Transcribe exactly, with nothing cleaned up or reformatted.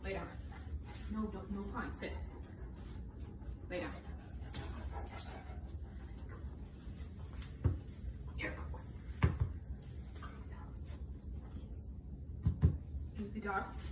Lay down. No, don't, no crying. Sit. Lay down. Here. Eat the dog.